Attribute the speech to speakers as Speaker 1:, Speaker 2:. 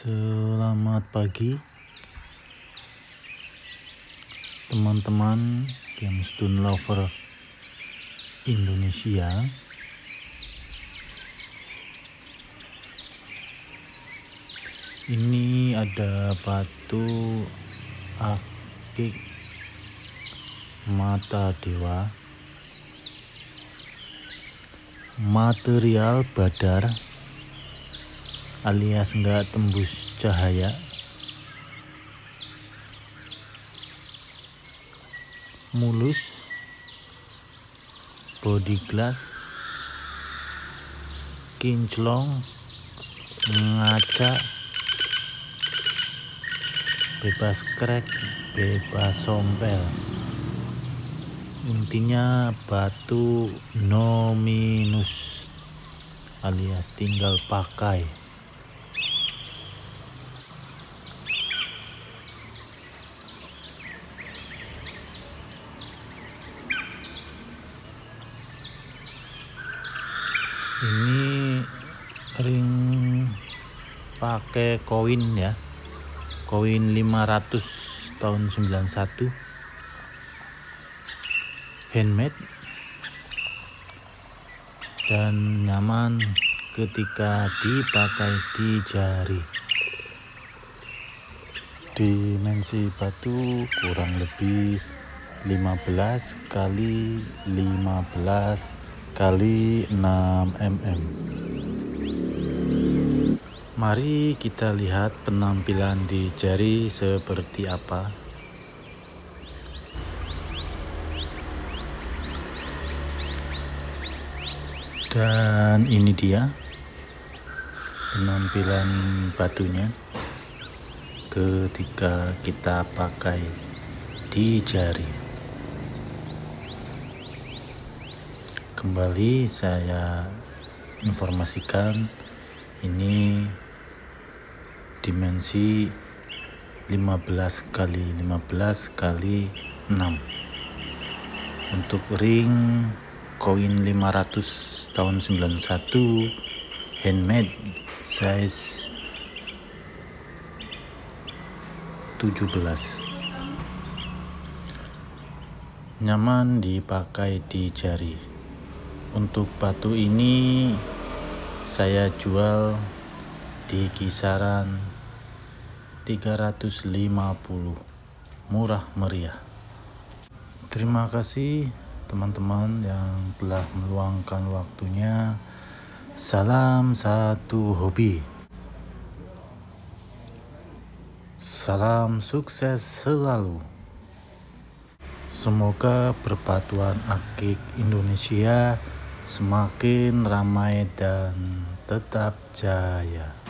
Speaker 1: Selamat pagi teman-teman gemstone lover Indonesia. Ini ada batu akik mata dewa, material badar alias enggak tembus cahaya, mulus, body glass, kinclong, ngaca, bebas crack, bebas sompel. Intinya batu no minus alias tinggal pakai. Ini ring pakai koin ya, koin 500 tahun 91, handmade dan nyaman ketika dipakai di jari. Dimensi batu kurang lebih 15 kali 15 kali 6 mm. Mari kita lihat penampilan di jari seperti apa. Dan ini dia penampilan batunya ketika kita pakai di jari. Kembali saya informasikan, ini dimensi 15 kali 15 kali 6 untuk ring koin 500 tahun 91 handmade size 17. Nyaman dipakai di jari. Untuk batu ini saya jual di kisaran 350, murah meriah. Terima kasih teman-teman yang telah meluangkan waktunya. Salam satu hobi. Salam sukses selalu. Semoga perbatuan akik Indonesia semakin ramai dan tetap jaya.